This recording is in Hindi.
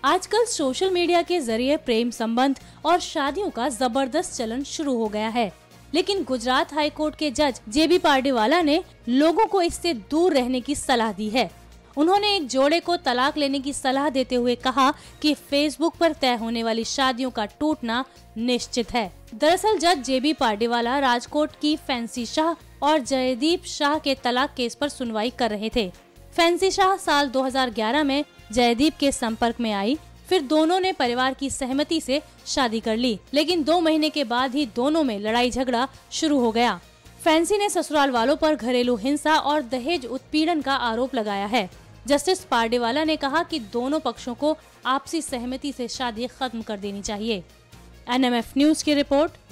आजकल सोशल मीडिया के जरिए प्रेम संबंध और शादियों का जबरदस्त चलन शुरू हो गया है, लेकिन गुजरात हाई कोर्ट के जज जेबी पार्डीवाला ने लोगों को इससे दूर रहने की सलाह दी है। उन्होंने एक जोड़े को तलाक लेने की सलाह देते हुए कहा कि फेसबुक पर तय होने वाली शादियों का टूटना निश्चित है। दरअसल जज जेबी पार्डीवाला राजकोट की फैंसी शाह और जयदीप शाह के तलाक केस पर सुनवाई कर रहे थे। फैंसी शाह साल 2011 में जयदीप के संपर्क में आई, फिर दोनों ने परिवार की सहमति से शादी कर ली, लेकिन 2 महीने के बाद ही दोनों में लड़ाई झगड़ा शुरू हो गया। फैंसी ने ससुराल वालों पर घरेलू हिंसा और दहेज उत्पीड़न का आरोप लगाया है। जस्टिस पार्डीवाला ने कहा कि दोनों पक्षों को आपसी सहमति से शादी खत्म कर देनी चाहिए। NMF न्यूज की रिपोर्ट।